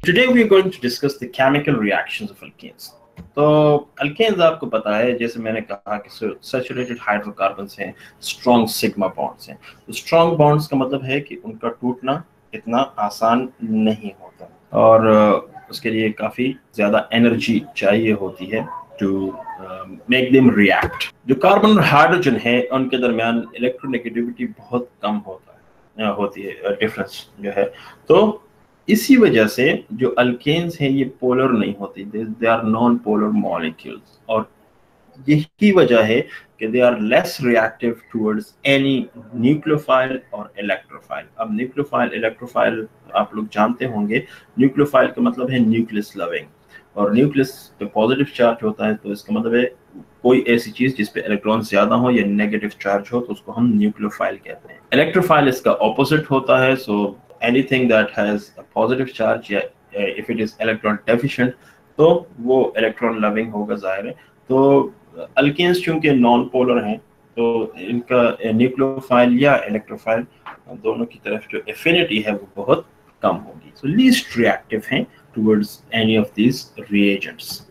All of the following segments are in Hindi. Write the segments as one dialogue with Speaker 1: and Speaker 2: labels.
Speaker 1: Today we are going to discuss the chemical reactions of alkenes. तो अल्केन्स आपको पता है, जैसे मैंने कहा कि सैचुरेटेड हाइड्रोकार्बन्स हैं, स्ट्रॉन्ग सिग्मा बॉन्ड्स हैं। तो स्ट्रॉन्ग बॉन्ड्स का मतलब है कि उनका टूटना इतना आसान नहीं होता और उसके लिए काफ़ी ज़्यादा एनर्जी चाहिए होती है टू मेक देम रिएक्ट। जो कार्बन और हाइड्रोजन है उनके दरमियान इलेक्ट्रोनेगेटिविटी बहुत कम होती है डिफरेंस जो है। तो इसी वजह से जो अल्केन्स हैं ये पोलर नहीं होती, they are non polar molecules, और यही वजह है कि they are less reactive towards any nucleophile और इलेक्ट्रोफाइल। अब न्यूक्लियोफाइल इलेक्ट्रोफाइल आप लोग जानते होंगे। न्यूक्लियोफाइल का मतलब है न्यूक्लियस लविंग, और न्यूक्लियस पे पॉजिटिव चार्ज होता है, तो इसका मतलब है कोई ऐसी चीज जिसपे इलेक्ट्रॉन ज्यादा हो या नेगेटिव चार्ज हो तो उसको हम न्यूक्लियोफाइल कहते हैं। इलेक्ट्रोफाइल इसका ऑपोजिट होता है। सो anything that has a positive charge, या if it is electron deficient तो वो इलेक्ट्रॉन लविंग होगा, जाहिर है। तो अल्केन्स चूंकि नॉन पोलर हैं तो इनका न्यूक्लियोफाइल या इलेक्ट्रोफाइल दोनों की तरफ जो एफिनिटी है वो बहुत कम होगी। सो लीस्ट रिएक्टिव हैं towards any of these reagents,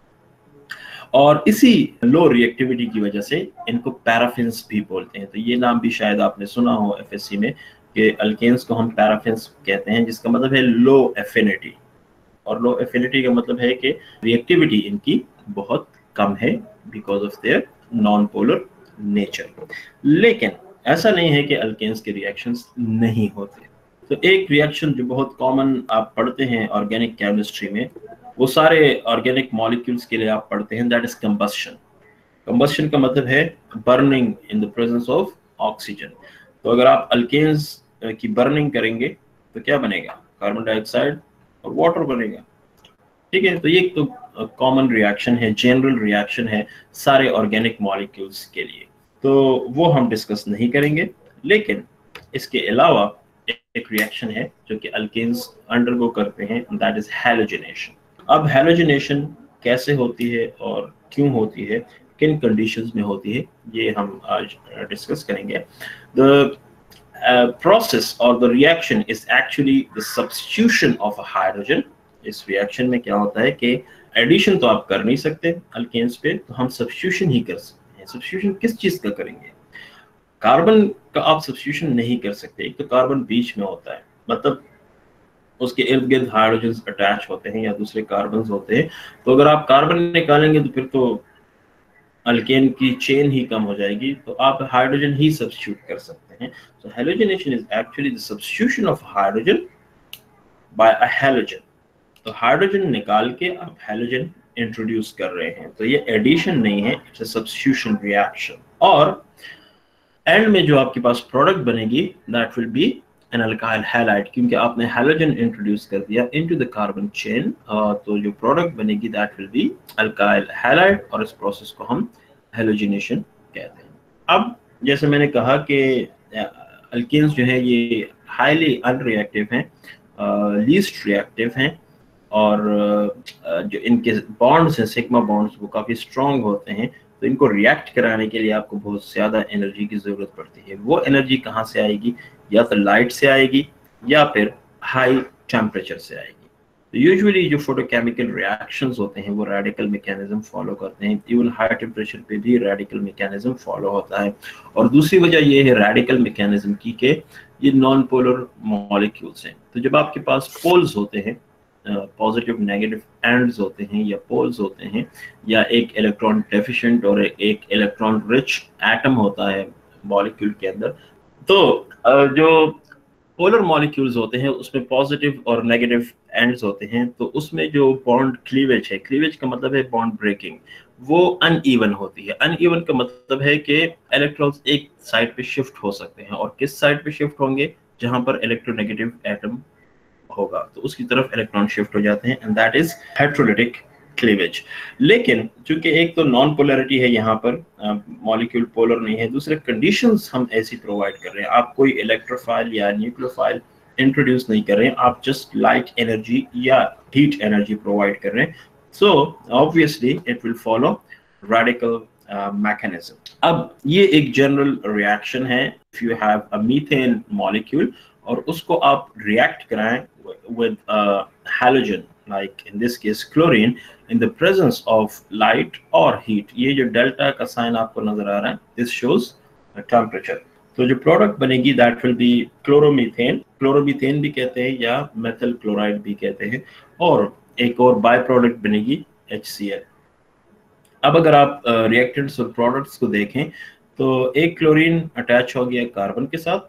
Speaker 1: और इसी लो रिएक्टिविटी की वजह से इनको पैराफिन्स भी बोलते हैं। तो ये नाम भी शायद आपने सुना हो एफएससी में कि अल्केन्स को हम पैराफिन्स कहते हैं, जिसका मतलब है लो एफिनिटी। और लो एफिनिटी का मतलब है कि रिएक्टिविटी इनकी बहुत कम है because of their non polar nature. लेकिन ऐसा नहीं है कि अल्केन्स के रिएक्शंस नहीं होते। तो एक रिएक्शन जो बहुत कॉमन आप पढ़ते हैं ऑर्गेनिक केमिस्ट्री में, वो सारे ऑर्गेनिक मॉलिक्यूल्स के लिए आप पढ़ते हैं, दैट इज कंबस्शन। कंबस्शन का मतलब है burning in the presence of oxygen. तो अगर आप अल्केन्स की बर्निंग करेंगे तो क्या बनेगा? कार्बन डाइऑक्साइड और वाटर बनेगा। ठीक है, तो ये तो कॉमन रिएक्शन है, जनरल रिएक्शन है सारे ऑर्गेनिक मॉलिक्यूल्स के लिए, तो वो हम डिस्कस नहीं करेंगे। लेकिन इसके अलावा एक रिएक्शन है जो कि अल्केन्स अंडरगो करते हैं, दैट इज हैलोजिनेशन। अब हैलोजिनेशन कैसे होती है और क्यों होती है, किन कंडीशंस में होती है, ये हम आज डिस्कस करेंगे। The process or the reaction is actually the substitution of a hydrogen। इस रिएक्शन में क्या होता है कि एडिशन तो आप कर नहीं सकते अल्केन्स पे, तो हम सब्स्टिट्यूशन ही कर सकते हैं। सब्स्टिट्यूशन किस चीज का करेंगे? कार्बन का आप सब्स्टिट्यूशन नहीं कर सकते। एक तो कार्बन बीच में होता है, मतलब उसके इर्द गिर्द हाइड्रोजन अटैच होते हैं या दूसरे कार्बन होते हैं। तो अगर आप कार्बन निकालेंगे तो फिर तो अल्केन की चेन ही कम हो जाएगी, तो आप हाइड्रोजन ही सब्स्टिट्यूट कर सकते हैं। So halogenation is actually the substitution of hydrogen by a halogen. तो हाइड्रोजन निकाल के आप हैलोजन इंट्रोड्यूस कर रहे हैं, तो ये एडिशन नहीं है, इट्स अ सब्स्टिट्यूशन रिएक्शन। और एंड में जो आपके पास प्रोडक्ट बनेगी that will be an alkyl halide, क्योंकि आपने हैलोजन इंट्रोड्यूस कर दिया इनटू द कार्बन चेन, तो जो प्रोडक्ट बनेगी that will be alkyl halide, और इस प्रोसेस को हम हैलोजिनेशन कहते हैं। अब जैसे मैंने कहा कि अल्केन्स जो है ये हाईली अनरिएक्टिव हैं, लीस्ट रिएक्टिव हैं, और जो इनके बॉन्ड्स हैं सिग्मा बॉन्ड्स वो काफ़ी स्ट्रॉन्ग होते हैं। तो इनको रिएक्ट कराने के लिए आपको बहुत ज़्यादा एनर्जी की ज़रूरत पड़ती है। वो एनर्जी कहाँ से आएगी? या तो लाइट से आएगी या फिर हाई टेम्परेचर से आएगी। तो यूजुअली जो फोटोकेमिकल रिएक्शंस होते हैं वो रेडिकल मैकेनिज्म फॉलो करते हैं। इवन हाई टेम्परेचर पे भी रेडिकल मैकेनिज्म फॉलो होता है। और दूसरी वजह ये है रेडिकल मैकेनिज्म की कि ये नॉन पोलर मॉलिक्यूल्स हैं। तो जब आपके पास पोल्स होते हैं, पॉजिटिव नेगेटिव एंड्स होते हैं या पोल्स होते हैं, या एक इलेक्ट्रॉन डेफिशिएंट और एक इलेक्ट्रॉन रिच एटम होता है मॉलिक्यूल के अंदर, तो जो पोलर मॉलिक्यूल्स होते हैं उसमें पॉजिटिव और नेगेटिव एंड्स होते हैं। तो उसमें जो बॉन्ड क्लीवेज है, क्लीवेज का मतलब है बॉन्ड ब्रेकिंग, वो अनइवन होती है। अनइवन का मतलब है कि इलेक्ट्रॉन्स एक साइड पे शिफ्ट हो सकते हैं, और किस साइड पे शिफ्ट होंगे? जहां पर इलेक्ट्रोनेगेटिव एटम होगा तो उसकी तरफ इलेक्ट्रॉन शिफ्ट हो जाते हैं, and that is heterolytic cleavage. लेकिन चूंकि एक तो नॉन पोलैरिटी है, यहाँ पर मॉलिक्यूल पोलर नहीं है, दूसरे कंडीशंस हम ऐसी प्रोवाइड कर रहे हैं। आप कोई इलेक्ट्रोफाइल या न्यूक्लियोफाइल इंट्रोड्यूस नहीं कर रहे हैं, आप जस्ट लाइट एनर्जी या हीट एनर्जी प्रोवाइड कर रहे हैं। So obviously it will follow radical mechanism. अब ये एक जनरल रिएक्शन है। If you have a methane molecule और उसको आप रिएक्ट कराएं with halogen, like in this case chlorine, in the presence of light or heat. ये जो डेल्टा का साइन आपको नजर आ रहा है, this shows टेम्परेचर। तो जो प्रोडक्ट बनेगी that will be chloromethane, chloromethane भी कहते हैं या मेथल क्लोराइड भी कहते हैं, और एक और बाय प्रोडक्ट बनेगी HCl। अब अगर आप रिएक्टेंट्स और प्रोडक्ट्स को देखें तो एक क्लोरीन अटैच हो गया कार्बन के साथ,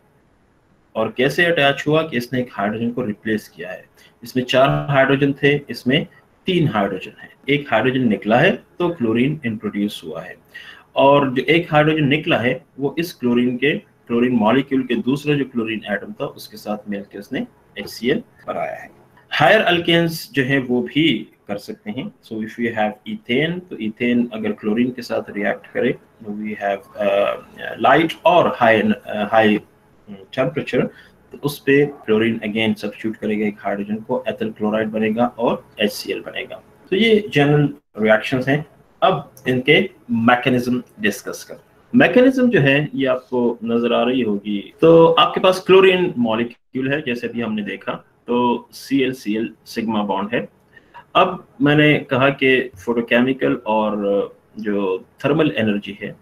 Speaker 1: और कैसे अटैच हुआ कि इसने एक हाइड्रोजन को रिप्लेस किया है। इसमें 4 हाइड्रोजन थे, इसमें 3 हाइड्रोजन है, एक हाइड्रोजन निकला है तो क्लोरीन इंट्रोड्यूस हुआ है, और जो एक हाइड्रोजन निकला है वो इस क्लोरीन मॉलिक्यूल के दूसरा जो क्लोरीन एटम था उसके साथ मिलकर उसने HCl बनाया है। हायर अल्केन्स जो है वो भी कर सकते हैं। So if you have ethane, तो इथेन अगर क्लोरीन के साथ रिएक्ट करे, वी हैव लाइट और हाई टेम्परेचर, तो उस पे क्लोरीन अगेन सब्स्टिट्यूट करेगा एक हाइड्रोजन को, एथिल क्लोराइड बनेगा और HCl बनेगा। तो ये जनरल रिएक्शंस हैं। अब इनके मैकेनिज्म डिस्कस कर। मैकेनिज्म जो है ये आपको नजर आ रही होगी। तो आपके पास क्लोरीन मॉलिक्यूल है जैसे भी हमने देखा, तो Cl सिग्मा बॉन्ड है। अब मैंने कहा कि फोटोकेमिकल और जो थर्मल एनर्जी है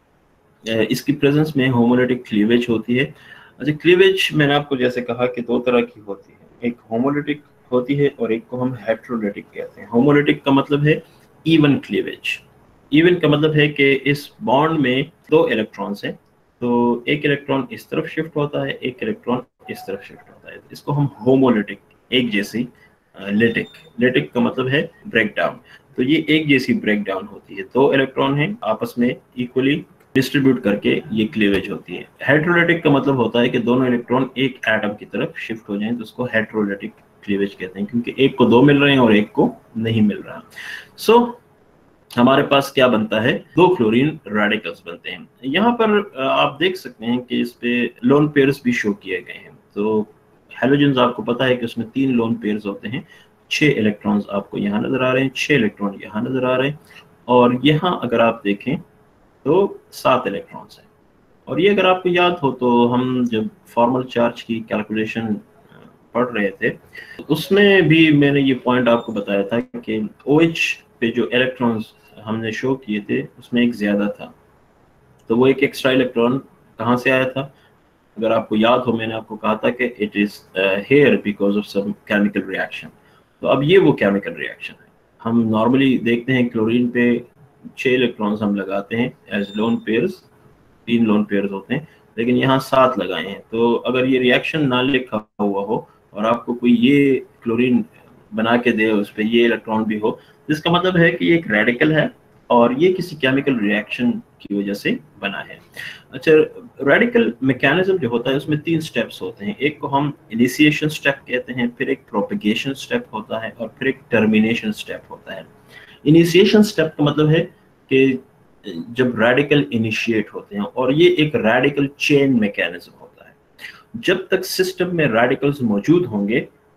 Speaker 1: इसकी प्रेजेंस में होमोलिटिक क्लीवेज होती है। अच्छा, क्लीवेज मैंने आपको जैसे कहा कि 2 तरह की होती है, एक होमोलिटिक होती है और एक को हम हेटेरोलिटिक कहते हैं। होमोलिटिक का मतलब है इवन क्लीवेज। इवन का मतलब है कि इस बॉन्ड में 2 इलेक्ट्रॉन्स हैं, तो एक इलेक्ट्रॉन इस तरफ शिफ्ट होता है, एक इलेक्ट्रॉन इस तरफ शिफ्ट होता है, इसको हम होमोलिटिक, एक जैसी लिटिक का मतलब है ब्रेकडाउन। तो ये एक जैसी ब्रेकडाउन होती है, 2 इलेक्ट्रॉन हैं आपस में इक्वली डिस्ट्रीब्यूट करके ये क्लीवेज होती है। हेटेरोलिटिक का मतलब होता है कि दोनों इलेक्ट्रॉन एक एटम की तरफ शिफ्ट हो जाएं, तो उसको हेटेरोलिटिक क्लीवेज कहते हैं, क्योंकि एक को 2 मिल रहे हैं और एक को नहीं मिल रहा। सो हमारे पास क्या बनता है, 2 फ्लोरीन रेडिकल्स बनते हैं। यहाँ पर आप देख सकते हैं कि इस पे लोन पेयर्स भी शो किए गए हैं। तो हेलोजन्स आपको पता है कि उसमें 3 लोन पेयर्स होते हैं, 6 इलेक्ट्रॉन्स आपको यहाँ नजर आ रहे हैं, 6 इलेक्ट्रॉन यहाँ नजर आ रहे हैं, और यहाँ अगर आप देखें तो 7 इलेक्ट्रॉन्स हैं। और ये अगर आपको याद हो तो हम जब फॉर्मल चार्ज की कैलकुलेशन पढ़ रहे थे उसमें भी मैंने ये पॉइंट आपको बताया था कि OH पे जो इलेक्ट्रॉन्स हमने शो किए थे उसमें एक ज्यादा था, तो वो एक एक्स्ट्रा इलेक्ट्रॉन कहाँ से आया था? अगर आपको याद हो मैंने आपको कहा था कि it is here because of some chemical reaction. तो अब ये वो केमिकल रिएक्शन है। हम नॉर्मली देखते हैं क्लोरीन पे 6 इलेक्ट्रॉन्स हम लगाते हैं as lone pairs, 3 lone pairs होते हैं, लेकिन यहाँ 7 लगाए हैं। तो अगर ये रिएक्शन ना लिखा हुआ हो और आपको कोई ये क्लोरीन बना के दे, उस पर ये इलेक्ट्रॉन भी हो, जिसका मतलब है कि ये एक रेडिकल है और ये किसी केमिकल रिएक्शन की वजह से बना है। अच्छा, रेडिकल मैकेनिज्म जो होता है उसमें 3 स्टेप्स होते हैं। एक को हम इनिशिएशन स्टेप कहते हैं, फिर एक प्रोपेगेशन स्टेप होता है और फिर एक टर्मिनेशन स्टेप होता है। इनिशिएशन स्टेप का मतलब है कि जब रेडिकल इनिशिएट होते हैं, और ये एक रेडिकल चेन मैकेनिज्म होता है। जब तक सिस्टम में रेडिकल्स मौजूद होंगे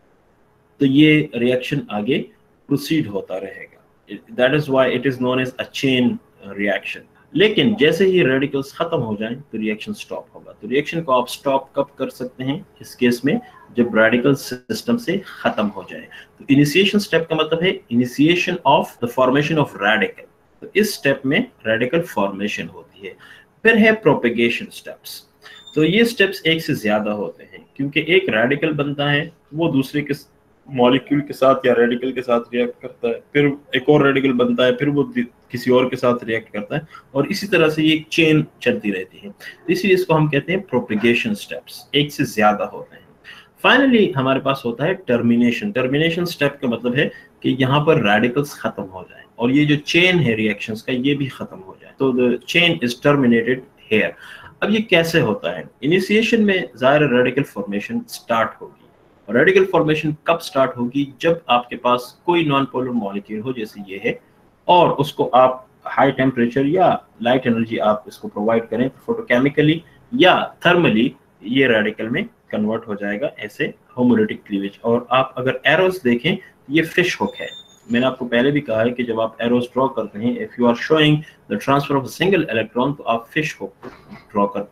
Speaker 1: तो ये रिएक्शन आगे प्रोसीड होता रहेगा। That is why it is known as a chain reaction. लेकिन जैसे ही रेडिकल्स खत्म हो जाएं तो रिएक्शन स्टॉप होगा। तो रिएक्शन को आप स्टॉप कब कर सकते हैं इस केस में? जब रेडिकल सिस्टम से खत्म हो जाए। तो इनिशिएशन स्टेप का मतलब है initiation of the formation of radical. तो इस स्टेप में रेडिकल फॉर्मेशन होती है। फिर है प्रोपेगेशन स्टेप्स। तो ये स्टेप्स एक से ज्यादा होते हैं, क्योंकि एक रेडिकल बनता है, वो दूसरे के मॉलिक्यूल के साथ या रेडिकल के साथ रिएक्ट करता है, फिर एक और रेडिकल बनता है, फिर वो किसी और के साथ रिएक्ट करता है, और इसी तरह से ये एक चेन चलती रहती है। इसलिए इसको हम कहते हैं प्रोपेगेशन स्टेप्स, एक से ज्यादा होते हैं। फाइनली हमारे पास होता है टर्मिनेशन। टर्मिनेशन स्टेप का मतलब है कि यहाँ पर रेडिकल्स खत्म हो जाए और ये जो चेन है रिएक्शंस का ये भी खत्म हो जाए। तो the chain is terminated here. अब ये कैसे होता है? इनिशिएशन में ज़ाहिर रेडिकल फॉर्मेशन स्टार्ट होगी, और रेडिकल फॉर्मेशन कब स्टार्ट होगी? जब आपके पास कोई नॉन पोलर मॉलिक्यूल हो, जैसे ये है, और उसको आप हाई टेम्परेचर या लाइट एनर्जी आप इसको प्रोवाइड करें, फोटोकेमिकली या थर्मली ये रेडिकल में कन्वर्ट हो जाएगा, ऐसे होमोलिटिक क्लीवेज। और आप अगर एरोस देखें, ये फिश हुक है। मैंने आपको पहले भी कहा है कि जब आप एरोस ड्रॉ करते हैं, if you are showing the transfer of a single electron, तो आप फिश हुक ड्रॉ करते हैं,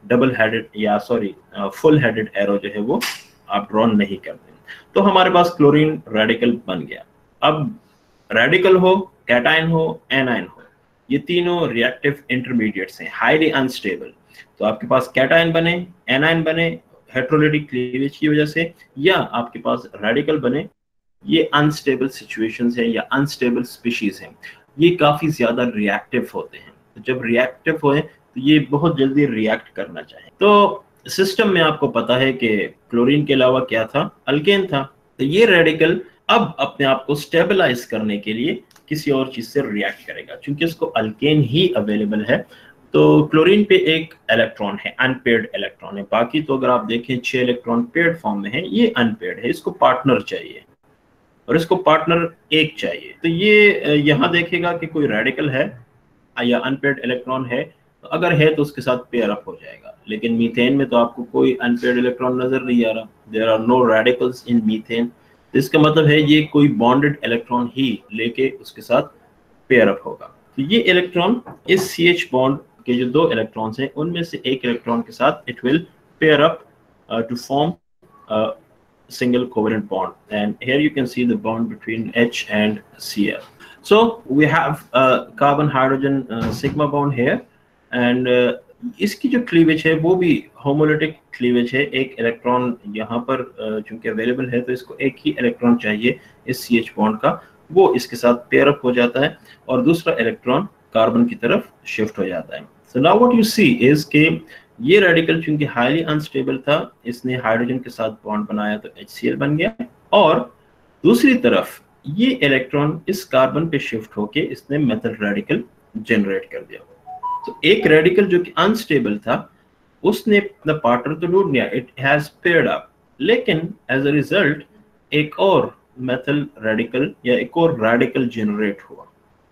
Speaker 1: डबल हेडेड या सॉरी फुल हेडेड एरो जो है वो आप ड्रॉ नहीं करते। तो हमारे पास क्लोरीन रेडिकल बन गया। अब रेडिकल हो, कैटायन हो, एनायन हो, ये तीनों रिएक्टिव इंटरमीडिएट्स हैं, हाईली अनस्टेबल। तो आपके पास कैटायन बने, एनायन बने हेटेरोलिटिक क्लीवेज की वजह से, या आपके पास रेडिकल बने, ये अनस्टेबल सिचुएशंस है या अनस्टेबल स्पीशीज हैं, ये काफी ज्यादा रिएक्टिव होते हैं। तो जब रिएक्टिव होए तो ये बहुत जल्दी रिएक्ट करना चाहे। तो सिस्टम में आपको पता है कि क्लोरीन के अलावा क्या था, अल्केन था। तो ये रेडिकल अब अपने आप को स्टेबलाइज करने के लिए किसी और चीज से रिएक्ट करेगा, क्योंकि इसको अल्केन ही अवेलेबल है। तो क्लोरीन पे एक इलेक्ट्रॉन है, अनपेयर्ड इलेक्ट्रॉन है। बाकी तो अगर आप देखें 6 इलेक्ट्रॉन पेयर्ड फॉर्म में है, ये अनपेयर्ड है, इसको पार्टनर चाहिए और इसको पार्टनर एक चाहिए। तो ये यहाँ देखेगा कि कोई रेडिकल है या अनपेयर्ड इलेक्ट्रॉन है, तो अगर है तो उसके साथ पेयर अप हो जाएगा। लेकिन मीथेन में तो आपको कोई अनपेयर्ड इलेक्ट्रॉन नजर नहीं आ रहा, there are no radicals in methane. इसका मतलब है ये कोई बॉन्डेड इलेक्ट्रॉन ही लेके उसके साथ पेयर अप होगा। तो ये इलेक्ट्रॉन इस CH बॉन्ड के जो 2 इलेक्ट्रॉन्स हैं उनमें से एक इलेक्ट्रॉन के साथ it will pair up to form a single covalent bond, and here you can see the bond between H and Cl. So we have a carbon hydrogen sigma bond here, and इसकी जो क्लीवेज है वो भी होमोलिटिक क्लीवेज है। एक इलेक्ट्रॉन यहाँ पर चूंकि अवेलेबल है तो इसको एक ही इलेक्ट्रॉन चाहिए इस CH बॉन्ड का, वो इसके साथ पेयर अप हो जाता है और दूसरा इलेक्ट्रॉन कार्बन की तरफ शिफ्ट हो जाता है। So now what you see is कि ये रेडिकल चूंकि हाईली अनस्टेबल था, इसने हाइड्रोजन के साथ बॉन्ड बनाया तो HCl बन गया, और दूसरी तरफ ये इलेक्ट्रॉन इस कार्बन पे शिफ्ट होके इसने मेथल रेडिकल जनरेट कर दिया। तो एक रेडिकल जो कि अनस्टेबल था उसने अपना पार्टनर तो ढूंढ लिया, इट हैज पेयर्ड अप, लेकिन एज अ रिजल्ट एक और मेथल रेडिकल या एक और रेडिकल जनरेट हुआ।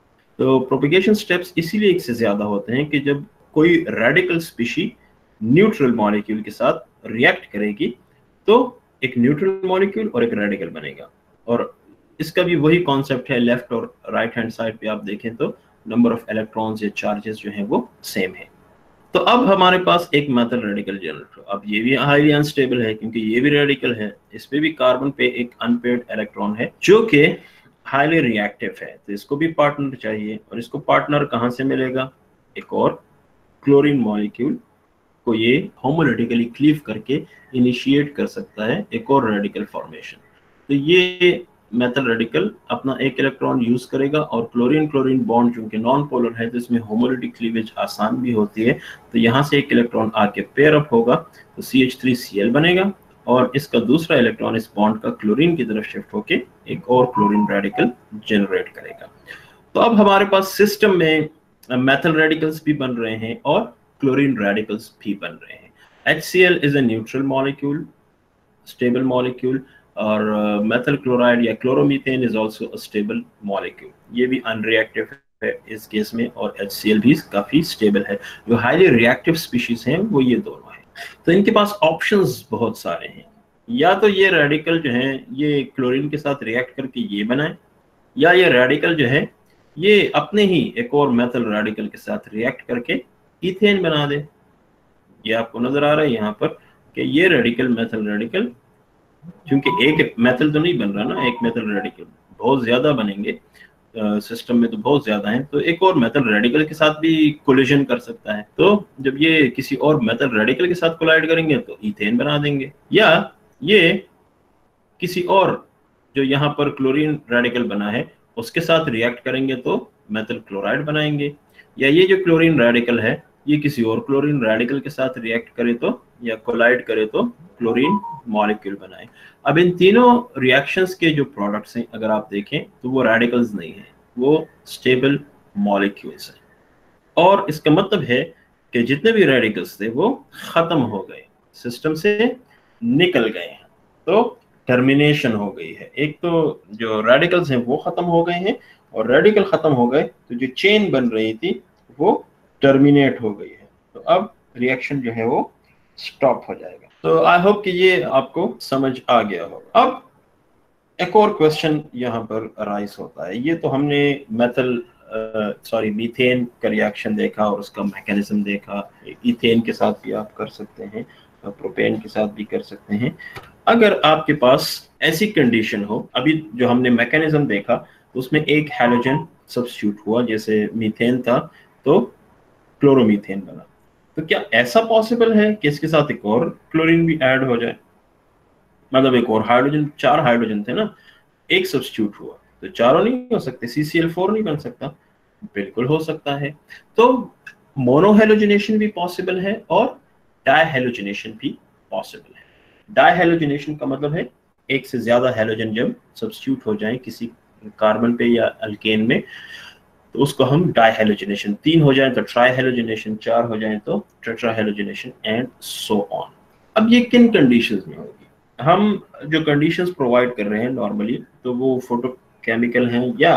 Speaker 1: तो प्रोपेगेशन स्टेप्स इसीलिए एक से ज्यादा होते हैं कि जब कोई रेडिकल स्पीशी न्यूट्रल मॉलिक्यूल के साथ रिएक्ट करेगी तो एक न्यूट्रल मॉलिक्यूल और एक रेडिकल बनेगा। और इसका भी वही कॉन्सेप्ट है, लेफ्ट और राइट हैंड साइड पे आप देखें तो नंबर ऑफ इलेक्ट्रॉन्स या चार्जेस जो हैं वो सेम है। तो अब हमारे पास एक मेथल रेडिकल जनरेट हो। अब ये भी हाईली अनस्टेबल है क्योंकि ये भी रेडिकल है, इस पे भी कार्बन पे एक अनपेयर्ड इलेक्ट्रॉन है जो कि हाईली रिएक्टिव है, तो इसको भी पार्टनर चाहिए। और इसको पार्टनर कहाँ से मिलेगा, एक और क्लोरीन मॉलिक्यूल को ये होमोलिटिकली क्लीव करके इनिशिएट कर सकता है एक और रेडिकल फॉर्मेशन। तो ये मेथल रेडिकल अपना एक इलेक्ट्रॉन यूज करेगा और क्लोरीन क्लोरीन बॉन्ड चूंकि नॉन पोलर है तो इसमें होमोलिटिक क्लीवेज आसान भी होती है, तो यहाँ से एक इलेक्ट्रॉन आके पेयर अप होगा तो CH3Cl बनेगा और इसका दूसरा इलेक्ट्रॉन इस बॉन्ड का क्लोरीन की तरफ शिफ्ट होके एक और क्लोरीन रेडिकल जनरेट करेगा। तो अब हमारे पास सिस्टम में मेथल रेडिकल्स भी बन रहे हैं और क्लोरीन रेडिकल्स भी बन रहे हैं। HCl is a neutral molecule, stable molecule, और मेथल क्लोराइड या chloromethane is also a stable molecule, ये भी अनरिएक्टिव है इस केस में, और HCl भी काफी स्टेबल है। जो हाईली रिएक्टिव स्पीशीज हैं वो ये दोनों हैं। तो इनके पास ऑप्शंस बहुत सारे हैं, या तो ये रेडिकल जो है ये क्लोरीन के साथ रिएक्ट करके ये बनाए, या ये रेडिकल जो है ये अपने ही एक और मेथल रेडिकल के साथ रिएक्ट करके इथेन बना दे। ये आपको नजर आ रहा है यहाँ पर कि ये रेडिकल मेथल रेडिकल, क्योंकि एक मेथल तो नहीं बन रहा ना, एक मेथल रेडिकल बहुत ज्यादा बनेंगे सिस्टम में, तो बहुत ज्यादा है, तो एक और मेथल रेडिकल के साथ भी कोलिजन कर सकता है। तो जब ये किसी और मेथल रेडिकल के साथ कोलाइड करेंगे तो इथेन बना देंगे, या ये किसी और जो यहाँ पर क्लोरीन रेडिकल बना है उसके साथ रिएक्ट करेंगे तो मेथल क्लोराइड बनाएंगे, या ये जो क्लोरीन रेडिकल है ये किसी और क्लोरीन रेडिकल के साथ रिएक्ट करे तो या कोलाइड करे तो क्लोरीन मॉलिक्यूल बनाए। अब इन तीनों रिएक्शंस के जो प्रोडक्ट्स हैं अगर आप देखें तो वो रेडिकल्स नहीं है, वो स्टेबल मॉलिक्यूल्स हैं। और इसका मतलब है कि जितने भी रेडिकल्स थे वो खत्म हो गए, सिस्टम से निकल गए हैं, तो टर्मिनेशन हो गई है। एक तो जो रेडिकल्स हैं वो खत्म हो गए हैं, और रेडिकल खत्म हो गए तो जो चेन बन रही थी वो टर्मिनेट हो गई है, तो अब रिएक्शन जो है वो स्टॉप हो जाएगा। तो आई होप कि ये आपको समझ आ गया हो। अब एक और क्वेश्चन यहाँ पर अराइज होता है, ये तो हमने मेथल सॉरी मीथेन का रिएक्शन देखा और उसका मैकेनिज्म देखा, इथेन के साथ भी आप कर सकते हैं, प्रोपेन के साथ भी कर सकते हैं। अगर आपके पास ऐसी कंडीशन हो, अभी जो हमने मैकेनिज्म देखा उसमें एक हैलोजन सब्स्टिट्यूट हुआ, जैसे मीथेन था तो क्लोरोमीथेन बना, तो क्या ऐसा पॉसिबल है कि इसके साथ एक और क्लोरीन भी ऐड हो जाए? मतलब एक और हाइड्रोजन, 4 हाइड्रोजन थे ना, एक सब्स्टिट्यूट हुआ तो चारों नहीं हो सकते, CCl4 नहीं बन सकता? बिल्कुल हो सकता है। तो मोनोहेलोजिनेशन भी पॉसिबल है और डायहेलोजिनेशन भी पॉसिबल है। डायहेलोजिनेशन का मतलब है एक से ज्यादा हेलोजन जब सब्स्टिट्यूट हो जाए किसी कार्बन पे या अल्केन में, तो उसको हम डायहेलोजिनेशन, 3 हो जाए तो ट्राइहेलोजिनेशन, 4 हो जाए तो टेट्राहेलोजिनेशन एंड सो ऑन। अब ये किन कंडीशंस में होगी? हम जो कंडीशंस प्रोवाइड कर रहे हैं नॉर्मली, तो वो फोटोकेमिकल हैं या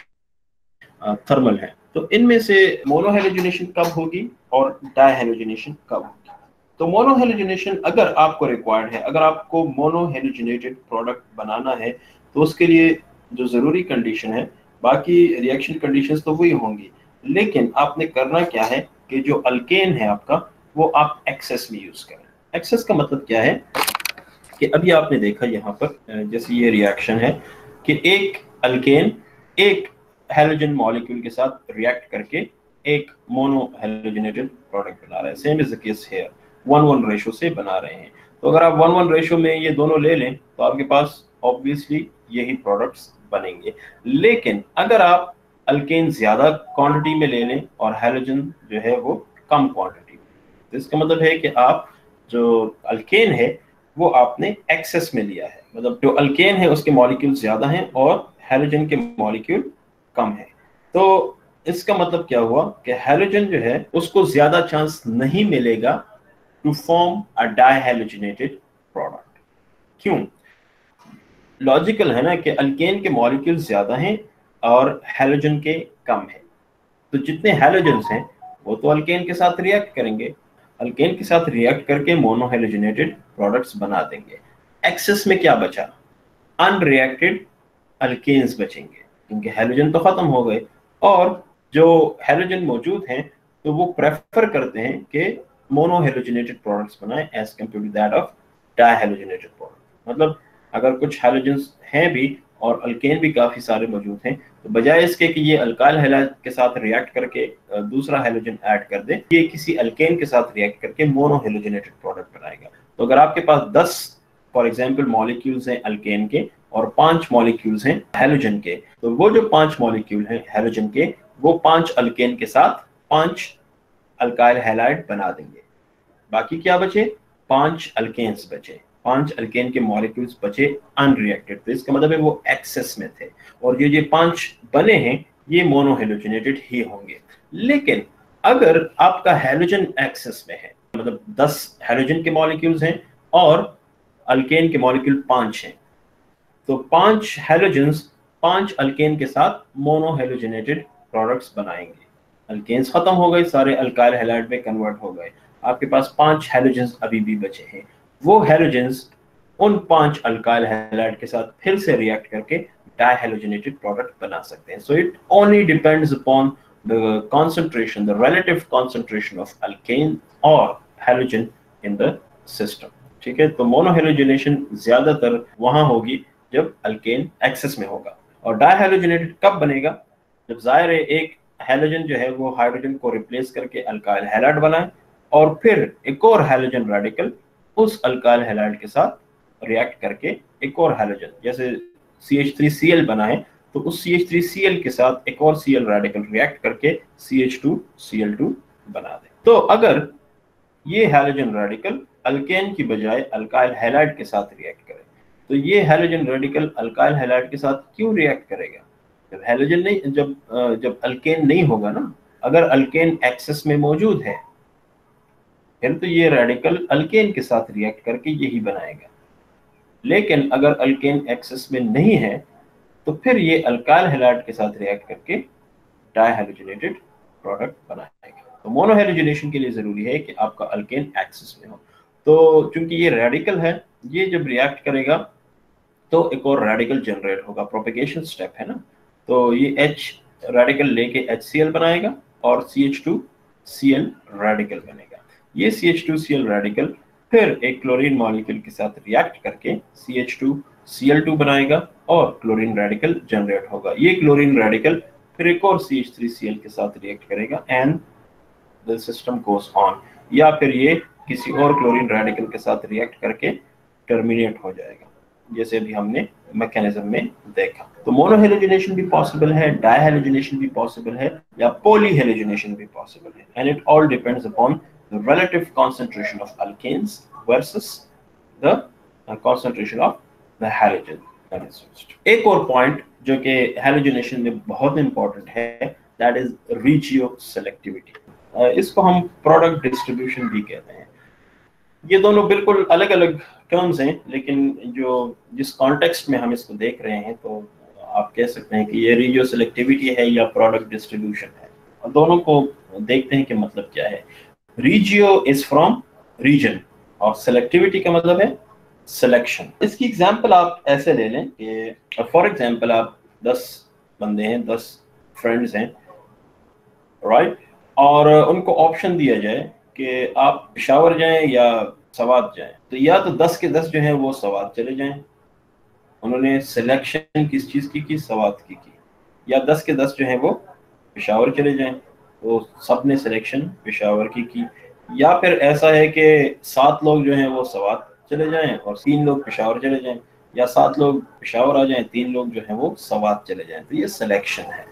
Speaker 1: थर्मल है। तो इनमें से मोनोहेलोजिनेशन कब होगी और डायहेलोजिनेशन कब होगी? तो मोनोहेलोजिनेशन अगर आपको रिक्वायर्ड है, अगर आपको मोनोहेलोजिनेटेड प्रोडक्ट बनाना है, तो उसके लिए जो जरूरी कंडीशन है, बाकी रिएक्शन कंडीशंस तो वही होंगी, लेकिन आपने करना क्या है कि जो अल्केन है आपका, वो आप एक्सेस में यूज करें। एक्सेस का मतलब क्या है कि अभी आपने देखा यहाँ पर जैसे ये रिएक्शन है कि एक अल्केन एक हेलोजन मॉलिक्यूल के साथ रिएक्ट करके एक मोनो हेलोजनेटेड प्रोडक्ट बना रहे हैं। Same is the case here, 1:1 ratio से बना रहे हैं। तो अगर आप 1:1 रेशो में ये दोनों ले लें तो आपके पास ऑब्वियसली यही प्रोडक्ट्स बनेंगे। लेकिन अगर आप अल्केन ज्यादा क्वांटिटी में ले लें और हेलोजन जो है वो कम क्वांटिटी में, तो इसका मतलब है कि आप जो अल्केन है वो आपने एक्सेस में लिया है, मतलब जो अल्केन है उसके मॉलिक्यूल ज्यादा हैं और हेलोजन के मॉलिक्यूल कम है। तो इसका मतलब क्या हुआ कि हेलोजन जो है उसको ज्यादा चांस नहीं मिलेगा to form a dihalogenated product. क्यों? लॉजिकल है ना कि अल्केन के मॉलिक्यूल ज्यादा हैं और हेलोजन के कम है, तो जितने हेलोजन्स हैं वो तो अल्केन के साथ रिएक्ट करेंगे, अल्केन के साथ रिएक्ट करके मोनोहेलोजिनेटेड प्रोडक्ट्स बना देंगे। एक्सेस में क्या बचा? अनरिएक्टेड अल्केन्स बचेंगे, क्योंकि हेलोजन तो खत्म हो गए और जो हेलोजन मौजूद हैं तो वो प्रेफर करते हैं कि मोनोहेलोजिनेटेड प्रोडक्ट्स बनाएं as compare to that of dihalogenated product. मतलब अगर कुछ हेलोजन्स हैं भी और अल्केन भी काफी सारे मौजूद हैं, तो बजाय इसके कि ये अल्काइल हैलाइड के साथ रिएक्ट करके दूसरा हेलोजन ऐड कर दे, ये किसी अल्केन के साथ रिएक्ट करके मोनोहेलोजिनेटेड प्रोडक्ट बनाएगा। तो अगर आपके पास 10 फॉर एग्जांपल मॉलिक्यूल्स हैं अल्केन के और 5 मॉलिक्यूल्स हैं हेलोजन के, तो वो जो 5 मॉलिक्यूल हैं हेलोजन के, वो 5 अल्केन के साथ 5 अल्काइल हैलाइड बना देंगे। बाकी क्या बचे? 5 अल्केन्स बचे, 5 अल्केन के मॉलिक्यूल्स बचे अनरिएक्टेड। तो इसका मतलब है वो एक्सेस में थे और ये 5 बने हैं ये मोनोहेलोजिनेटेड ही होंगे। लेकिन अगर आपका हेलोजन एक्सेस में है, मतलब 10 हेलोजन के मॉलिक्यूल्स हैं और अल्केन के मॉलिक्यूल 5 हैं, तो 5 हेलोजन्स 5 अल्केन के साथ मोनोहेलोजिनेटेड प्रोडक्ट्स बनाएंगे। अल्केन्स खत्म हो गए, सारे अल्काइल हैलाइड में कन्वर्ट हो गए, आपके पास 5 हेलोजन्स अभी भी बचे हैं। वो हेलोजन्स उन 5 अल्काइल हैलाइड के साथ फिर से रिएक्ट करके डायहेलोजिनेटेड प्रोडक्ट बना सकते हैं। So it only depends upon the concentration, the relative concentration of alkane और हेलोजन इन द सिस्टम। ठीक है, तो मोनोहेलोजिनेशन ज्यादातर वहां होगी जब अल्केन एक्सेस में होगा। और डायहेलोजिनेटेड कब बनेगा? जब जाहिर है एक हेलोजन जो है वो हाइड्रोजन को रिप्लेस करके अल्काइल हैलाइड बनाए और फिर एक और हेलोजन रेडिकल उस अल्काइल हैलाइड के साथ रिएक्ट करके एक और हेलोजन, जैसे CH3Cl बना है तो उस CH3Cl के साथ एक और Cl रेडिकल रिएक्ट करके CH2Cl2 बना दे। तो अगर ये हेलोजन रेडिकल अल्केन की बजाय अल्काइल हैलाइड के साथ रिएक्ट करे, तो ये हेलोजन रेडिकल अल्काइल हैलाइड के साथ क्यों रिएक्ट करेगा? जब हेलोजन नहीं, जब अल्केन नहीं होगा ना, अगर अल्केन एक्सेस में मौजूद है फिर तो ये रेडिकल अल्केन के साथ रिएक्ट करके यही बनाएगा। लेकिन अगर अल्केन एक्सेस में नहीं है तो फिर ये अल्काइल हैलाइड के साथ रिएक्ट करके डायहेलोजिनेटेड प्रोडक्ट बनाएगा। तो मोनोहेलोजिनेशन के लिए जरूरी है कि आपका अल्केन एक्सेस में हो। तो चूंकि ये रेडिकल है, ये जब रिएक्ट करेगा तो एक और रेडिकल जनरेट होगा, प्रोपेगेशन स्टेप है ना, तो ये H रेडिकल लेके HCl बनाएगा और CH2Cl रेडिकल बनेगा। ये CH2Cl रेडिकल फिर एक क्लोरीन मॉलिक्यूल के साथ रिएक्ट करके CH2Cl2 बनाएगा और क्लोरीन रेडिकल जनरेट होगा। ये क्लोरीन रेडिकल फिर एक और CH3Cl के साथ रिएक्ट करेगा and the system goes on, या फिर ये किसी और क्लोरीन रेडिकल के साथ रिएक्ट करके टर्मिनेट हो जाएगा, जैसे भी हमने मैकेनिज्म में देखा। तो मोनोहेलोजिनेशन भी पॉसिबल है, डायहेलोजिनेशन भी पॉसिबल है, या पॉलीहेलोजिनेशन भी पॉसिबल है, and it all depends upon the relative concentration of alkanes versus the concentration of the halogen that is used. एक और पॉइंट जो कि हैलोजिनेशन में बहुत इंपॉर्टेंट है, दैट इज रेशियो सेलेक्टिविटी। इसको हम प्रोडक्ट डिस्ट्रीब्यूशन भी कहते हैं। ये दोनों बिल्कुल अलग अलग टर्म्स हैं, लेकिन जिस कॉन्टेक्स्ट में हम इसको देख रहे हैं तो आप कह सकते हैं कि ये रेशियो सेलेक्टिविटी है या प्रोडक्ट डिस्ट्रीब्यूशन है। और दोनों को देखते हैं कि मतलब क्या है। रेशियो इज फ्रॉम रीजन और सेलेक्टिविटी का मतलब है सिलेक्शन। इसकी एग्जांपल आप ऐसे ले लें कि फॉर एग्जांपल आप 10 बंदे हैं, 10 फ्रेंड्स हैं, राइट, और उनको ऑप्शन दिया जाए कि आप पेशावर जाएं या सवात जाएं, तो या तो 10 के 10 जो हैं वो सवात चले जाएं। उन्होंने सिलेक्शन किस चीज़ की सवात की, या 10 के 10 जो हैं वो पेशावर चले जाएं, तो सब ने सिलेक्शन पेशावर की। या फिर ऐसा है कि 7 लोग जो हैं वो सवात चले जाएं और 3 लोग पेशावर चले जाएं, या 7 लोग पेशावर आ जाएं, 3 लोग जो हैं वो सवात चले जाएं। तो ये सिलेक्शन है,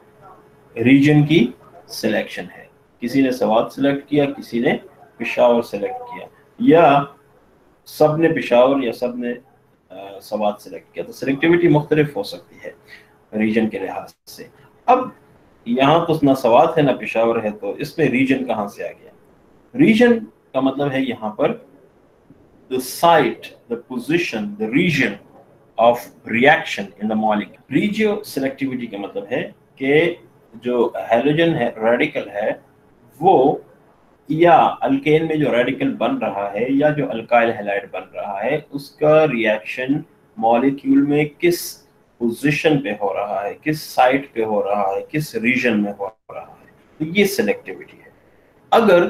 Speaker 1: रीजन की सिलेक्शन है। किसी ने सवात सिलेक्ट किया, किसी ने पेशावर सिलेक्ट किया, या सब ने पेशावर या सब ने सवात सिलेक्ट किया। तो सिलेक्टिविटी मुख्तलिफ हो सकती है रीजन के लिहाज से। अब यहाँ तो ना सवात है ना पेशावर है, तो इसमें रीजन कहाँ से आ गया? रीजन का मतलब है यहाँ पर the site, the position, the region of reaction in the molecule. Regio selectivity का मतलब है कि जो हैलोजन है, रेडिकल है, वो या अल्केन में जो रेडिकल बन रहा है या जो अल्काइल हैलाइड बन रहा है, उसका रिएक्शन मॉलिक्यूल में किस पोजीशन पे हो रहा है, किस साइट पे हो रहा है, किस रीजन में हो रहा है। तो ये सिलेक्टिविटी है। अगर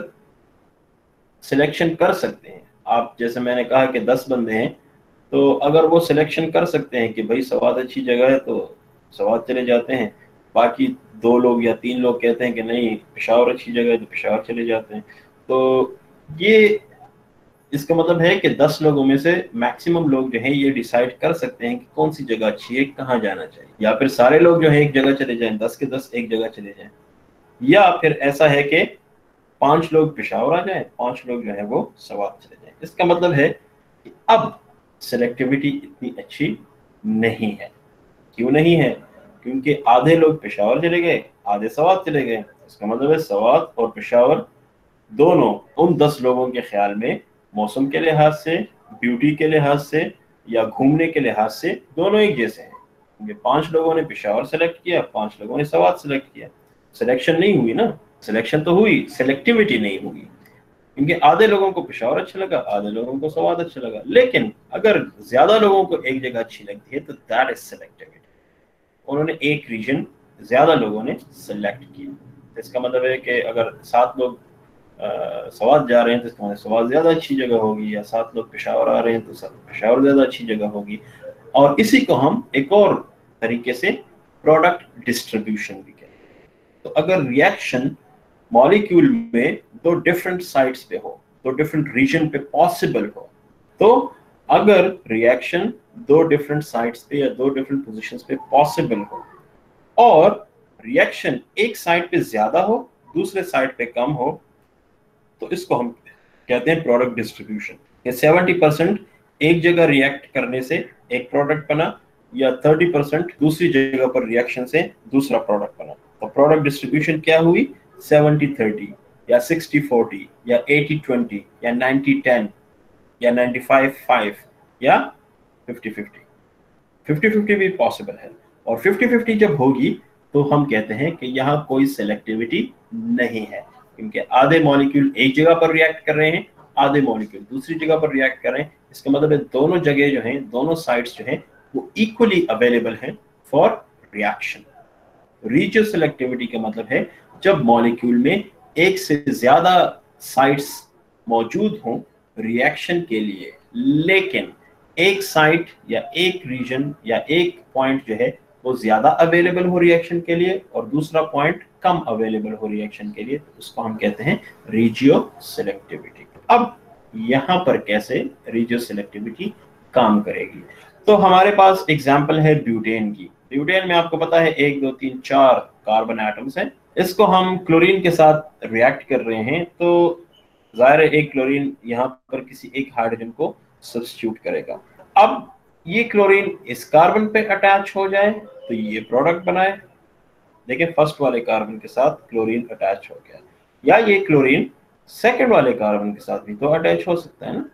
Speaker 1: सिलेक्शन कर सकते हैं आप, जैसे मैंने कहा कि 10 बंदे हैं, तो अगर वो सिलेक्शन कर सकते हैं कि भाई सवात अच्छी जगह है तो सवात चले जाते हैं, बाकी 2 लोग या 3 लोग कहते हैं कि नहीं पेशावर अच्छी जगह है तो पेशावर चले जाते हैं, तो ये इसका मतलब है कि 10 लोगों में से मैक्सिमम लोग जो हैं ये डिसाइड कर सकते हैं कि कौन सी जगह अच्छी है, कहाँ जाना चाहिए। या फिर सारे लोग जो है एक जगह चले जाएं, 10 के 10 एक जगह चले जाएं, या फिर ऐसा है कि 5 लोग पेशावर आ जाएं, 5 लोग जो है वो सवात चले जाएं। इसका मतलब है कि अब सिलेक्टिविटी इतनी अच्छी नहीं है। क्यों नहीं है? क्योंकि आधे लोग पेशावर चले गए, आधे सवात चले गए। इसका मतलब है सवात और पेशावर दोनों उन 10 लोगों के ख्याल में मौसम के लिहाज से, ब्यूटी के लिहाज से या घूमने के लिहाज से दोनों एक जैसे हैं। क्योंकि 5 लोगों ने पेशावर सेलेक्ट किया, 5 लोगों ने सवात सेलेक्ट किया। सिलेक्शन नहीं हुई ना, सिलेक्शन तो हुई, सिलेक्टिविटी नहीं हुई। क्योंकि आधे लोगों को पेशावर अच्छा लगा, आधे लोगों को सवात अच्छा लगा। लेकिन अगर ज्यादा लोगों को एक जगह अच्छी लगती है तो दैट इज सिलेक्टिविटी। उन्होंने एक रीजन ज्यादा लोगों ने सेलेक्ट किया। इसका मतलब है कि अगर 7 लोग सवात जा रहे हैं तो इसका मतलब सवात ज्यादा अच्छी जगह होगी, या 7 लोग पेशावर आ रहे हैं तो पेशावर ज्यादा अच्छी जगह होगी। और इसी को हम एक और तरीके से प्रोडक्ट डिस्ट्रीब्यूशन भी कहते हैं। तो अगर रिएक्शन मॉलिक्यूल में 2 डिफरेंट साइट्स पे हो, 2 डिफरेंट रीजन पे पॉसिबल हो, तो अगर रिएक्शन 2 डिफरेंट साइट्स पे या 2 डिफरेंट पोजीशंस पे पॉसिबल हो और रिएक्शन एक साइड पे ज्यादा हो, दूसरे साइड पे कम हो, तो इसको हम कहते हैं प्रोडक्ट डिस्ट्रीब्यूशन। ये 70% एक जगह रिएक्ट करने से एक प्रोडक्ट बना, या 30% दूसरी जगह पर रिएक्शन से दूसरा प्रोडक्ट बना। तो प्रोडक्ट डिस्ट्रीब्यूशन क्या हुई? 70-30 या 60-40 या 80-20 या 90-10 या 95-5 या 50-50। 50-50 भी पॉसिबल है। और 50-50 जब होगी तो हम कहते हैं कि यहाँ कोई सेलेक्टिविटी नहीं है, क्योंकि आधे मॉलिक्यूल एक जगह पर रिएक्ट कर रहे हैं, आधे मॉलिक्यूल दूसरी जगह पर रिएक्ट कर रहे हैं। इसका मतलब है दोनों जगह जो हैं, दोनों साइड्स जो हैं वो इक्वली अवेलेबल हैं फॉर रिएक्शन। रेडियो सिलेक्टिविटी का मतलब है जब मॉलिक्यूल में एक से ज्यादा साइट्स मौजूद हों रिएक्शन के लिए, लेकिन एक साइट या एक रीजन या एक पॉइंट जो है वो ज्यादा अवेलेबल हो रिएक्शन के लिए और दूसरा पॉइंट कम अवेलेबल हो रिएक्शन के लिए, तो उसको हम कहते हैं रेडियो सिलेक्टिविटी। अब यहाँ पर कैसे रेडियो सिलेक्टिविटी काम करेगी, तो हमारे पास एग्जांपल है ब्यूटेन की। ब्यूटेन में आपको पता है 1 2 3 4 कार्बन एटम्स हैं। इसको हम क्लोरीन के साथ रिएक्ट कर रहे हैं, तो जाहिर है एक क्लोरीन यहाँ पर किसी एक हाइड्रोजन को सब्स्टिट्यूट करेगा। अब ये क्लोरीन इस कार्बन पे अटैच हो जाए तो ये प्रोडक्ट बनाए। देखिए फर्स्ट वाले कार्बन के साथ क्लोरीन अटैच हो गया, या ये क्लोरीन सेकंड वाले कार्बन के साथ भी तो अटैच हो सकता है ना।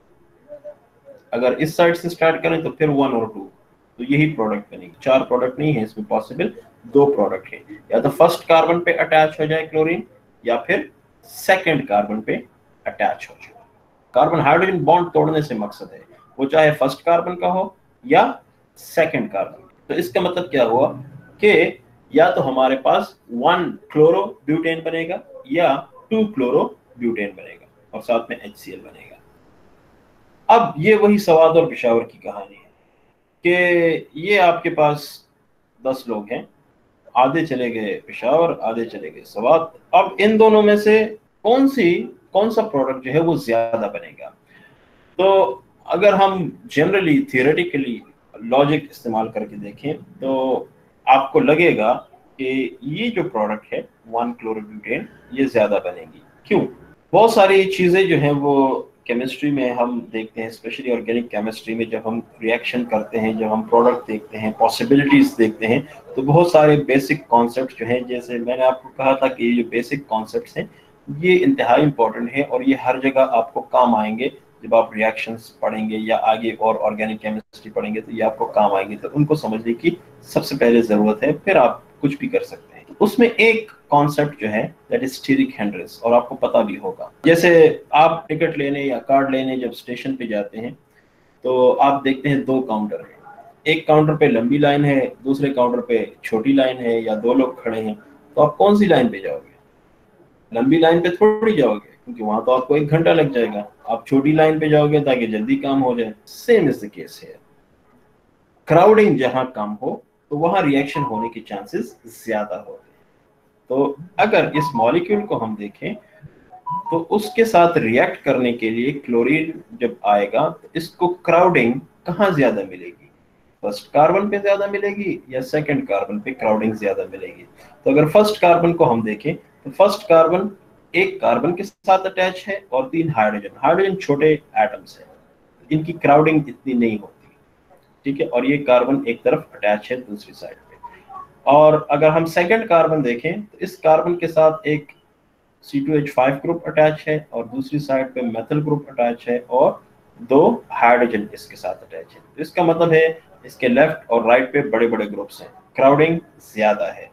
Speaker 1: अगर इस साइड से स्टार्ट करें तो फिर 1 और 2, तो यही प्रोडक्ट बनेगी। 4 प्रोडक्ट नहीं है इसमें पॉसिबल, 2 प्रोडक्ट है। या तो फर्स्ट कार्बन पे अटैच हो जाए क्लोरीन या फिर सेकंड कार्बन पे अटैच हो जाए। कार्बन हाइड्रोजन बॉन्ड तोड़ने से मकसद है वो चाहे फर्स्ट कार्बन का हो या सेकंड कार्बन। तो इसका मतलब क्या हुआ कि या तो हमारे पास 1 क्लोरो ब्यूटेन बनेगा या 2 क्लोरो ब्यूटेन बनेगा और साथ में HCl बनेगा। अब ये वही सवाद और पेशावर की कहानी है कि ये आपके पास 10 लोग हैं, आधे चले गए पेशावर, आधे चले गए सवाद। अब इन दोनों में से कौन सा प्रोडक्ट जो है वो ज्यादा बनेगा। तो अगर हम जनरली थियोरेटिकली लॉजिक इस्तेमाल करके देखें तो आपको लगेगा कि ये जो प्रोडक्ट है 1 क्लोरोब्यूटेन ये ज्यादा बनेगी। क्यों? बहुत सारी चीजें जो हैं वो केमिस्ट्री में हम देखते हैं, स्पेशली ऑर्गेनिक केमिस्ट्री में जब हम रिएक्शन करते हैं, जब हम प्रोडक्ट देखते हैं, पॉसिबिलिटीज देखते हैं, तो बहुत सारे बेसिक कॉन्सेप्ट जो हैं, जैसे मैंने आपको कहा था कि ये जो बेसिक कॉन्सेप्ट्स हैं ये इंतहाई इंपॉर्टेंट है और ये हर जगह आपको काम आएंगे। जब आप रिएक्शंस पढ़ेंगे या आगे और ऑर्गेनिक केमिस्ट्री पढ़ेंगे तो ये आपको काम आएंगे, तो उनको समझने की सबसे पहले जरूरत है, फिर आप कुछ भी कर सकते हैं। उसमें एक कॉन्सेप्ट जो है दैट इज स्टीरिक हिंड्रेंस, और आपको पता भी होगा। जैसे आप टिकट लेने या कार्ड लेने जब स्टेशन पे जाते हैं तो आप देखते हैं 2 काउंटर हैं, एक काउंटर पे लंबी लाइन है, दूसरे काउंटर पे छोटी लाइन है या 2 लोग खड़े हैं, तो आप कौन सी लाइन पे जाओगे? लंबी लाइन पे थोड़ी जाओगे क्योंकि वहां तो आपको 1 घंटा लग जाएगा। आप छोटी लाइन पे जाओगे ताकि जल्दी काम हो जाए। सेम इज द केस है, क्राउडिंग जहां कम हो तो वहां रिएक्शन होने के चांसेस ज्यादा होते हैं। तो अगर इस मॉलिक्यूल को हम देखें तो उसके साथ रिएक्ट करने के लिए क्लोरीन जब आएगा तो इसको क्राउडिंग कहाँ ज्यादा मिलेगी? फर्स्ट कार्बन पे ज्यादा मिलेगी या सेकंड कार्बन पे क्राउडिंग ज्यादा मिलेगी? तो अगर फर्स्ट कार्बन को हम देखें तो फर्स्ट कार्बन एक कार्बन के साथ अटैच है और 3 हाइड्रोजन छोटे एटम्स हैं, इनकी क्राउडिंग इतनी नहीं होती, ठीक है। और ये कार्बन एक तरफ अटैच है दूसरी साइड पे। और अगर हम सेकंड कार्बन देखें तो इस कार्बन के साथ एक C2H5 ग्रुप अटैच है और दूसरी साइड पे मेथल ग्रुप अटैच है और 2 हाइड्रोजन इसके साथ अटैच है। तो इसका मतलब है इसके लेफ्ट और राइट पे बड़े बड़े ग्रुप्स हैं, क्राउडिंग ज्यादा है।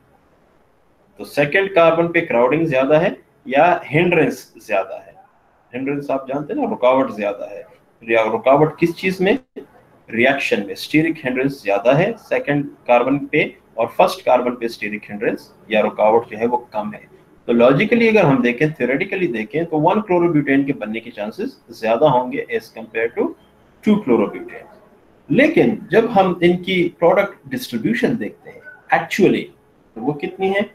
Speaker 1: तो सेकंड कार्बन पे क्राउडिंग ज्यादा है या हिंड्रेंस ज्यादा है? हिंड्रेंस आप जानते हैं ना, रुकावट ज्यादा है। रुकावट किस चीज में? रिएक्शन में। स्टीरिक हिंड्रेंस ज्यादा है सेकंड कार्बन पे और फर्स्ट कार्बन पे स्टीरिक हिंड्रेंस या रुकावट जो है वो कम है। तो लॉजिकली अगर हम देखें, थ्योरेटिकली देखें तो 1 क्लोरोब्यूटेन के बनने के चांसेस ज्यादा होंगे एज कंपेयर टू 2 क्लोरोब्यूटेन। लेकिन जब हम इनकी प्रोडक्ट डिस्ट्रीब्यूशन देखते हैं एक्चुअली तो वो कितनी है?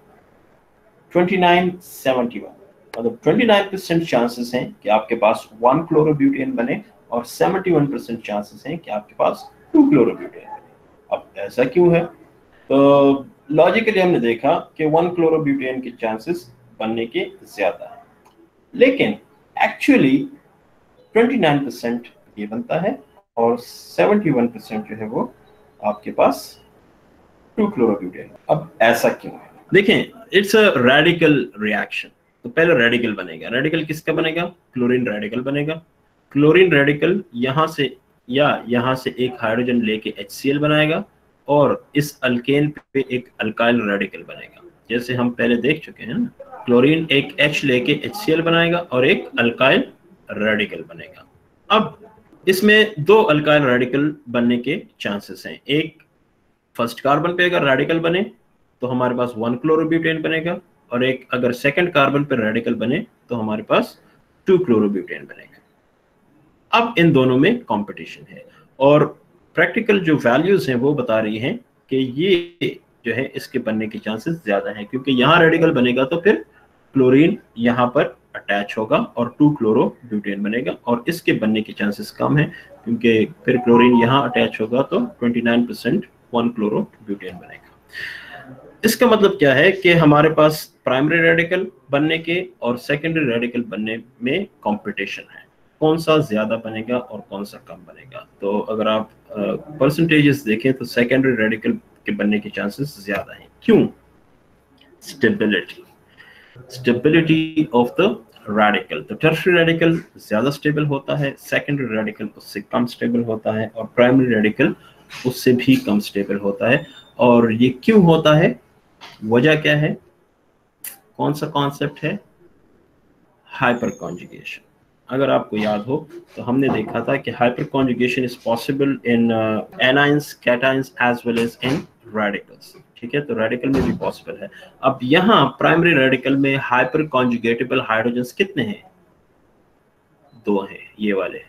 Speaker 1: 29-71, मतलब 29% चांसेस हैं कि आपके पास 1 क्लोरोब्यूटेन बने और 71% चांसेस हैं कि आपके पास 2 क्लोरोब्यूटेन बने। अब ऐसा क्यों है? तो लॉजिकली हमने देखा कि 1 क्लोरोब्यूटेन के चांसेस बनने के ज्यादा है, लेकिन एक्चुअली 29% ये बनता है और 71% जो है वो आपके पास 2 क्लोरोब्यूटेन। अब ऐसा क्यों है? देखें, इट्स अ रेडिकल रिएक्शन। तो पहले रेडिकल बनेगा। रेडिकल किसका बनेगा? क्लोरीन रेडिकल बनेगा। क्लोरीन रेडिकल यहाँ से एक हाइड्रोजन लेके HCl बनाएगा और इस अल्केन पे एक अल्काइल रेडिकल बनेगा। जैसे हम पहले देख चुके हैं ना, क्लोरीन एक H लेके HCl बनाएगा और एक अल्काइल रेडिकल बनेगा। अब इसमें 2 अल्काइल रेडिकल बनने के चांसेस हैं। एक फर्स्ट कार्बन पे अगर रेडिकल बने तो हमारे पास 1 क्लोरोब्यूटेन बनेगा, और एक अगर सेकंड कार्बन पर रेडिकल बने तो हमारे पास 2 क्लोरोब्यूटेन बनेगा। अब इन दोनों में कंपटीशन है, और प्रैक्टिकल जो वैल्यूज हैं वो बता रही हैं कि ये जो है इसके बनने के चांसेस ज्यादा हैं, क्योंकि यहाँ रेडिकल बनेगा तो फिर क्लोरीन यहाँ पर अटैच होगा और 2 क्लोरोब्यूटेन बनेगा, और इसके बनने के चांसेस कम है क्योंकि फिर क्लोरीन यहाँ अटैच होगा तो 29% 1 क्लोरोब्यूटेन बनेगा। इसका मतलब क्या है कि हमारे पास प्राइमरी रेडिकल बनने के और सेकेंडरी रेडिकल बनने में कंपटीशन है, कौन सा ज्यादा बनेगा और कौन सा कम बनेगा। तो अगर आप परसेंटेजेस देखें तो सेकेंडरी रेडिकल के बनने के चांसेस ज्यादा हैं। क्यों? Stability of the radical. तो टर्शियरी रेडिकल ज्यादा स्टेबल होता है, सेकेंडरी रेडिकल उससे कम स्टेबल होता है, और प्राइमरी रेडिकल उससे भी कम स्टेबल होता है। और ये क्यों होता है, वजह क्या है, कौन सा कॉन्सेप्ट है? Hyperconjugation. अगर आपको याद हो तो हमने देखा था कि hyperconjugation is possible in anions, cations as well as in radicals. ठीक है, तो रेडिकल में भी पॉसिबल है। अब यहाँ प्राइमरी रेडिकल में हाइपर कॉन्जुगेटेबल हाइड्रोजन्स कितने हैं? 2 हैं, ये वाले।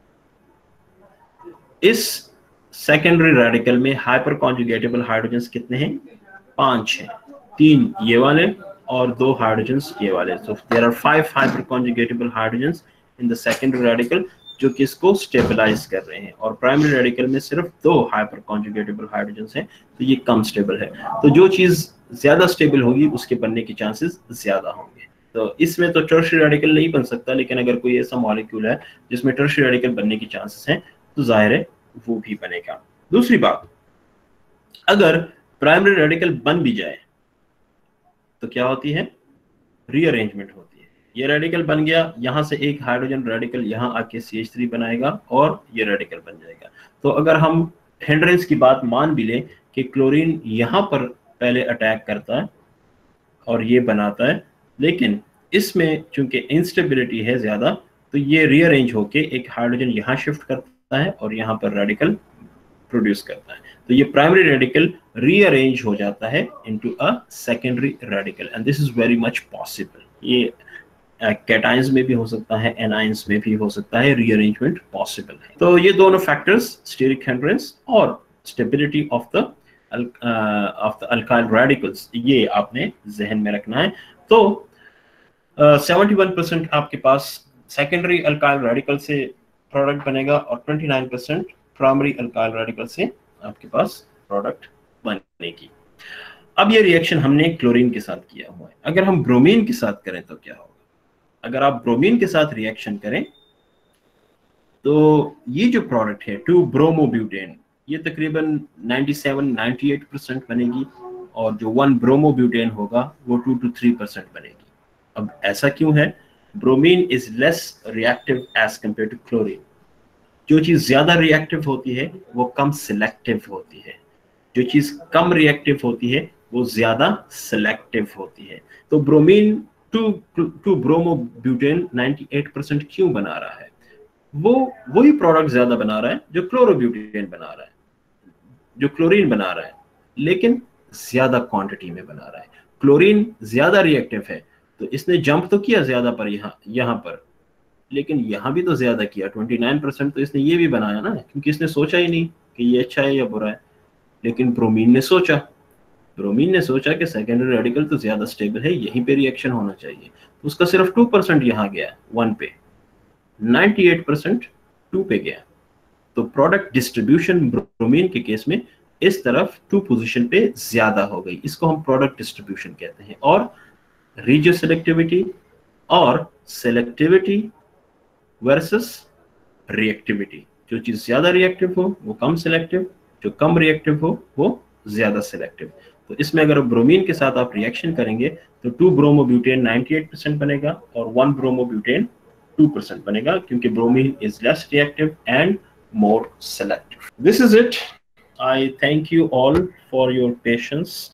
Speaker 1: इस सेकेंडरी रेडिकल में हाइपर कॉन्जुगेटेबल हाइड्रोजन्स कितने हैं? 5 हैं, 3 ये वाले और 2 हाइड्रोजन्स ये वाले। So there are 5 hyperconjugatable hydrogens in the secondary radical जो कि इसको स्टेबलाइज कर रहे हैं, और प्राइमरी रेडिकल में सिर्फ 2 हाइपर कॉन्जुगेटेबल हाइड्रोजन्स हैं, तो ये कम स्टेबल है। तो जो चीज ज्यादा स्टेबल होगी उसके बनने के चांसेस ज्यादा होंगे। तो इसमें तो टर्शियरी रेडिकल नहीं बन सकता, लेकिन अगर कोई ऐसा मॉलिक्यूल है जिसमें टर्शियरी रेडिकल बनने के चांसेस हैं तो जाहिर है वो भी बनेगा। दूसरी बात, अगर प्राइमरी रेडिकल बन भी जाए तो क्या होती है? रीअरेंजमेंट होती है। ये रेडिकल बन गया, यहां से एक हाइड्रोजन रेडिकल यहां आके CH3 बनाएगा और ये रेडिकल बन जाएगा। तो अगर हम हिंड्रेंस की बात मान भी लें कि क्लोरीन यहां पर पहले अटैक करता है और ये बनाता है, लेकिन इसमें चूंकि इंस्टेबिलिटी है ज्यादा, तो ये रीअरेंज होके एक हाइड्रोजन यहाँ शिफ्ट करता है और यहाँ पर रेडिकल प्रोड्यूस करता है। तो ये प्राइमरी रेडिकल रीअरेंज हो जाता है into a secondary radical, and this is very much possible. ये कैटायंस में भी हो सकता है, एनायंस में भी हो सकता है, रीअरेंजमेंट पॉसिबल है। तो ये दोनों फैक्टर्स, स्टीरिक हिंड्रेंस और stability of the alkyl radicals, ये आपने जहन में रखना है। तो 71% आपके पास सेकेंडरी अल्काइल रेडिकल से प्रोडक्ट बनेगा और 29% प्राइमरी अल्काइल रेडिकल से आपके पास प्रोडक्ट बनेगी। अब ये रिएक्शन हमने क्लोरीन के साथ किया हुआ है, अगर हम ब्रोमीन के साथ करें तो क्या होगा? अगर आप ब्रोमीन के साथ रिएक्शन करें तो ये जो प्रोडक्ट है 2 ब्रोमोब्यूटेन, ये तकरीबन 97-98% बनेगी, और जो 1 ब्रोमोब्यूटेन होगा वो 2 to 3% बनेगी। अब ऐसा क्यों है? Bromine is less reactive as compare to chlorine. जो चीज ज्यादा रिएक्टिव होती है वो कम सिलेक्टिव होती है, जो चीज कम रिएक्टिव होती है वो ज्यादा सिलेक्टिव होती है। तो ब्रोमीन 2 ब्रोमोब्यूटेन 98% क्यों बना रहा है? वो वही प्रोडक्ट ज्यादा बना रहा है जो क्लोरोब्यूटेन बना रहा है, जो क्लोरीन बना रहा है, लेकिन ज्यादा क्वांटिटी में बना रहा है। क्लोरीन ज्यादा रिएक्टिव है तो इसने जंप तो किया ज्यादा पर यहाँ पर, लेकिन यहाँ भी तो ज्यादा किया 29%, तो इसने ये भी बनाया ना, क्योंकि इसने सोचा ही नहीं कि ये अच्छा है या बुरा है। लेकिन ब्रोमीन ने सोचा कि सेकेंडरी रेडिकल तो ज्यादा स्टेबल है, यहीं पे रिएक्शन होना चाहिए, तो उसका सिर्फ 2% यहाँ गया 1 पे, 98% 2 पे गया। तो प्रोडक्ट डिस्ट्रीब्यूशन ब्रोमीन के केस में इस तरफ 2 पोजीशन पे ज्यादा हो गई, इसको हम प्रोडक्ट डिस्ट्रीब्यूशन कहते हैं। और रीजियो सेलेक्टिविटी और सेलेक्टिविटी वर्सेस रिएक्टिविटी, जो चीज ज्यादा रिएक्टिव हो वो कम सिलेक्टिव, जो कम रिएक्टिव हो वो ज्यादा सिलेक्टिव। तो इसमें अगर ब्रोमीन के साथ आप रिएक्शन करेंगे तो 2 ब्रोमोब्यूटेन 98% बनेगा और 1 ब्रोमोब्यूटेन 2% बनेगा, क्योंकि bromine is less reactive and more selective. This is it. I thank you all for your patience.